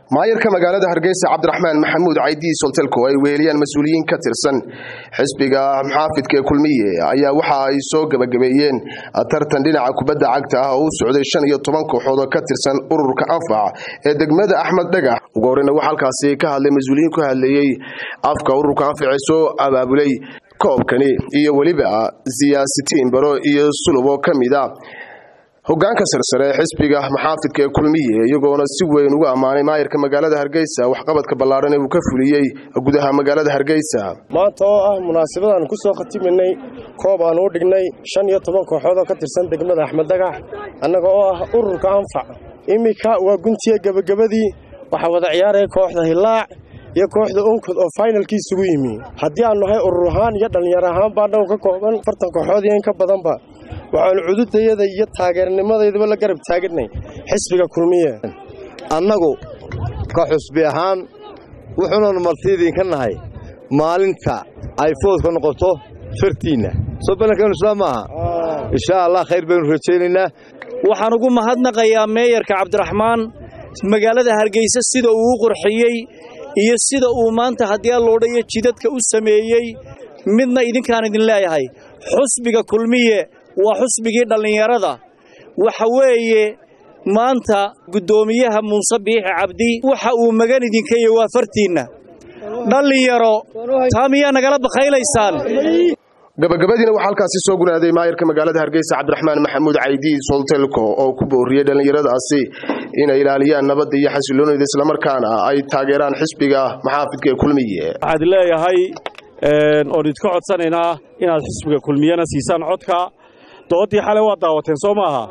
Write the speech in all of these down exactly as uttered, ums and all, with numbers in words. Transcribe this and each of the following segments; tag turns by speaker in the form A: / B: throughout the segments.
A: maayarka magaalada Hargeysa Cabdiraxmaan Maxamuud Caydi Soltelko ay weeliyaan mas'uuliyiin ka tirsan xisbiga muxaafidka ee kulmiye ayaa waxa ay soo gabagabeeyeen tartan dhinaca kubadda cagta ah oo u socday shan iyo toban kooxood oo ka tirsan ururka Anfac ee degmada Axmed Dhagax ugu horreeyna waxa halkaasi ka hadlay mas'uuliyiin ku hadlayay afka ururka Anfac soo abaabulay koobkani iyo waliba siyaasiyiin baro iyo sulubo kamida hoggaanka sarsare xisbiga muxaafidka ee kulmiye iyagoona si weyn ugu amaanay maayarka magaalada Hargeysa wax qabadka ballaaran ee uu ka fuliyay gudaha magaalada Hargeysa
B: maanta oo ah munaasabadan ku soo khatiminay koob aan u dhignay shan iyo toban kooxood oo ka tirsan degmada Axmed Dhagax annaga oo ah ururka Anfac imika waa guntiye gabagabadii waxa wada ciyaaray kooxda Hilaac iyo kooxda Onkod oo finalkii isugu yimi hadii aan nahay urur ahaan iyo dhalinyaro ahaan baa dhow ka kooban afartan kooxood iyo in ka badan ba waxaan cududayada iyo taageernimadeedaba la garab taagnay xisbiga kulmiye
C: annagu ka xusbi ahaan wuxuuna martiidin ka nahay maalinta ay food ka noqoto fartiina soo balankan islaamaha insha Allah khayr baynu rajaynaynaa
D: waxaan ugu mahadnaqayaa meeyarka Cabdiraxmaan magaalada Hargeysa sida uu qurxiyay iyo sida uu maanta hadii loo dhayo jidadka u sameeyay midna idinkaan idin leeyahay xusbiga kulmiye waa xusbigii dhalinyarada waxa weeye maanta gudoomiyaha Muuse Biixi Cabdi waxa uu magan idinka yahay waa fartiina dhalinyaro taamiya nagala baqaylaysaan
A: gabagabadina waxa halkaasi soo gunaaday maayarka magaalada Hargeysa Cabdiraxmaan Maxamuud Caydi Soltelko oo ku booriyay dhalinyaradaasi inay ilaaliyaan nabadda iyo xasiloonida isla markaana ay taageeraan xisbiga muxaafidka ee kulmiye
E: waxaad leeyahay een oo idinka codsanaynaa inaad xisbiga kulmiyana siisaan codka doodii xalay waa daawateen Soomaha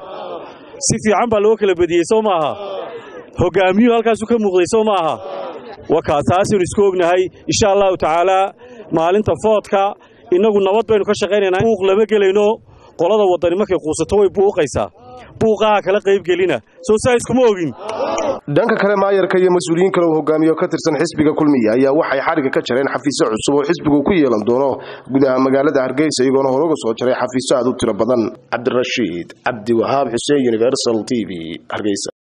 E: si fiican baa loo kala badiyay Soomaha hogaamiyo halkaas uu ka muuqday Soomaha wakaataasi isku ognahay insha Allah taala maalinta foodka inagu nabad baynu ka shaqeynaynaa buuq lama gelayno qolada wadani markay quusato way buuqaysaa buuqaa kala qayb gelina soo saayis kuma ogin
A: dhanka kale maayarka iyo mas'uuliyiin kale oo hogaamiyo ka tirsan xisbiga kulmiye ayaa waxay xariga ka jareen xafiisyo cusub oo xisbigu ku yeelan doono gudaha magaalada Hargeysa iyagoona hore uga soo jaray xafiisyo aad u tiro badan Cabdirashiid Cabdi Wahaab Xuseen Universal T V Hargeysa.